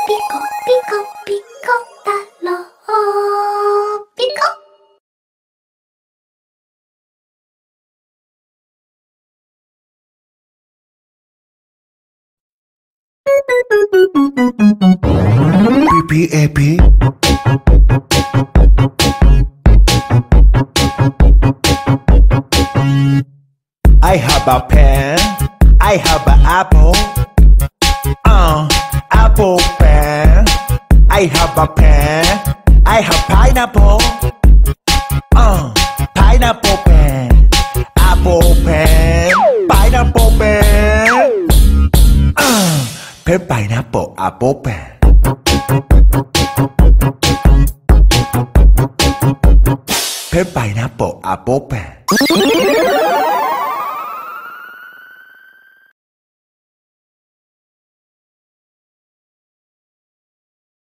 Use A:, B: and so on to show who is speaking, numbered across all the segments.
A: Pico, pico, picotalo. Pico.
B: PPAP. I have a pen. I have an apple. Apple pen. I have a pen. I have pineapple. Pineapple pen. Apple pen. Pineapple pen. Pen pineapple apple pen. Pen pineapple apple pen.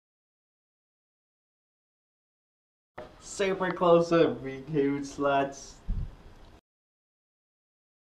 C: Super close up, you huge sluts.